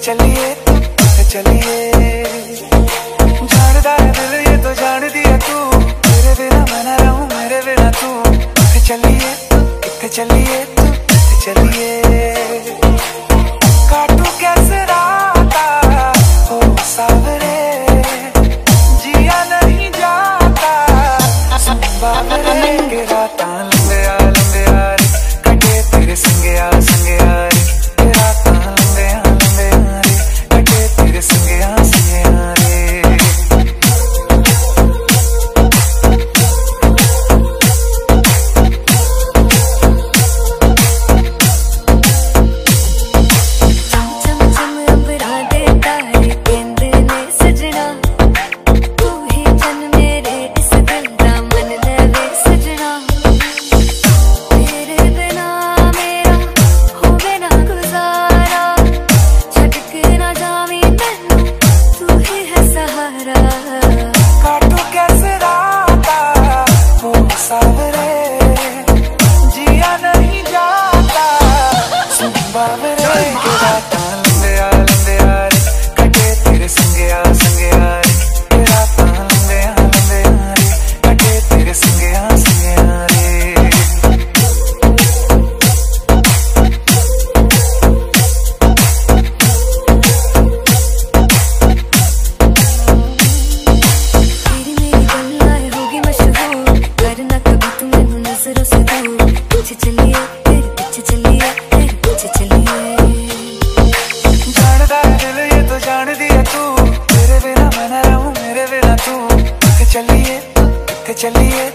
चलिए जानदा है दिल ये तो जान दिया तू, तेरे बिना मैं ना रहूं मेरे बिना तू। चलिए काटू कैसे राता हो सावरे, जिया नहीं जाता बावरे के राता लंबे आ रे कटे तेरे संगे आ रे, राता लंबे आ रे कटे तेरे संगे आ रे। काटू कैसे राता हो सावरे, जिया नहीं जाता बावरे के राता लंबे आ रे कटे तेरे संगे आ रे, राता लंबे आ रे कटे तेरे संगे आ रे। जानदा है दिल ये तो जान दिया तू, तेरे बिना मैं ना रहूं मेरे बिना तू। चलिए